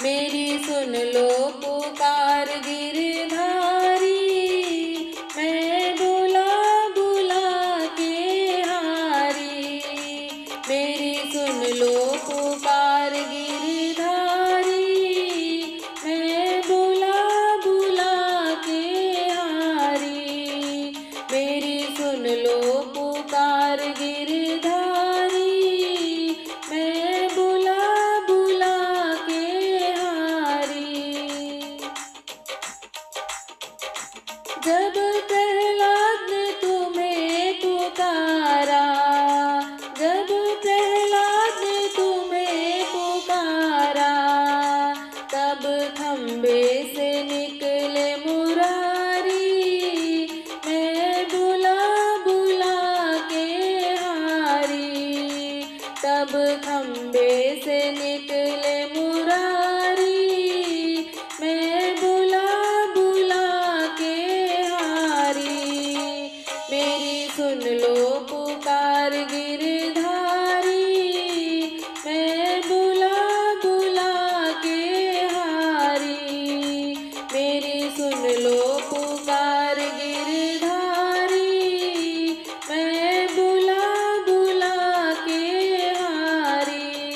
मेरी सुन लो पुकार गिरधारी। मैं बुला बुला के हारी। मेरी सुन लो पुकार गिरधारी। मैं बुला बुला के हारी। मेरी सुन लो पुकार गिरधारी। मैं बुला बुला के हारी। जब प्रहलाद ने तुम्हें पुकारा, जब प्रहलाद ने तुम्हें पुकारा, तब खंबे से निकले मुरारी। मैं बुला बुला के हारी। तब खंबे से निकले मुरारी। मैं बुला बुला के हारी। मेरी सुन लो पुकार गिरधारी। मैं बुला बुला के हारी। मेरी सुन लो पुकार गिरधारी। मैं बुला बुला के हारी।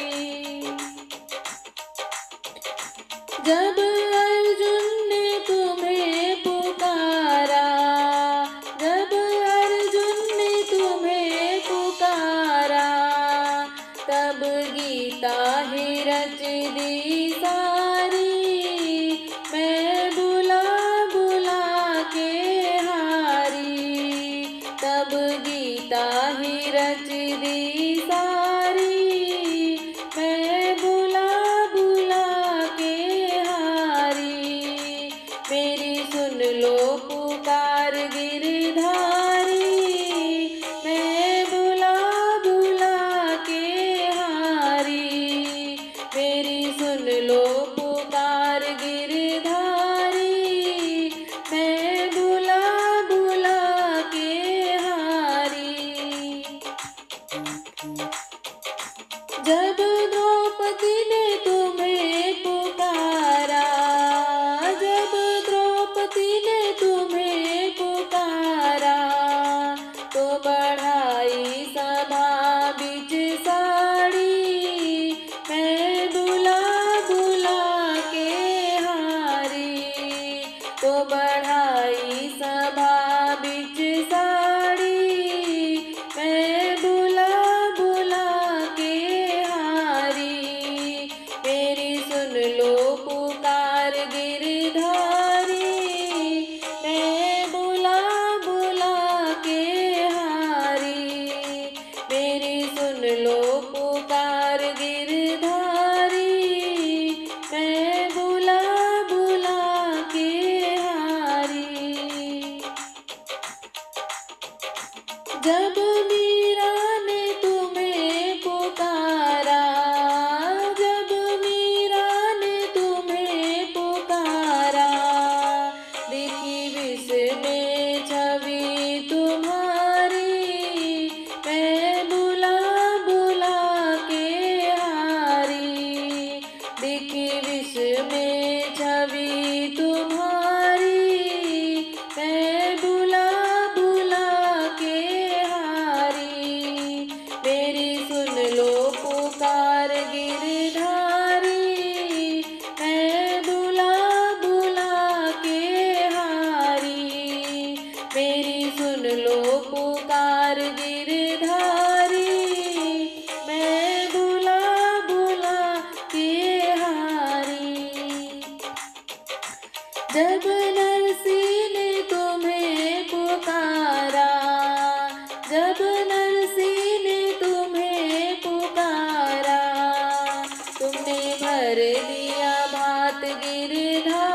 जब अर्जुन ने तुम्हें पुकारा, जब अर्जुन ने तुम्हें पुकारा, तब गीता ही रच दी सारी। मैं बुला बुला के हारी। तब गीता ही रच दी सारी। मैं बुला बुला के हारी। मेरी सुन लो पुकार गिरधारी। मैं बुला बुला के हारी। मेरी सुन लो पुकार गिरधारी। मैं बुला बुला के हारी। जब द्रौपदी ने तुम्हें पुकारा, जब द्रौपदी ने तुम्हें पुकारा, तो बढ़ाई सभा बिच साड़ी। मैं बुला बुला के हारी। तो बढ़ाई सभा बिच साड़ी। मैं बुला बुला के हारी। मेरी सुन लो पुकार गिरधारी। मैं बुला बुला के हारी। मेरी सुन लो पुकार गिरधारी। मैं बुला बुला के हारी। जब मीरा ने तुम्हें पुकारा, जब मीरा ने तुम्हें पुकारा, दिखी विस्मय छवि तुम्हारी। मैं बुला बुला के हारी। दिखी विस्मय छवि तुम्हारी। मैं बुला बुला के हारी। मेरी सुन लो पुकार गिरधारी। मैं बुला बुला के हारी। मेरी सुन लो पुकार गिरधारी। मैं बुला बुला के हारी। जब नरसी ने तुम्हें पुकारा, जब नरसी ने तुम्हें पुकारा, तुमने भर दिया भात गिरधारी।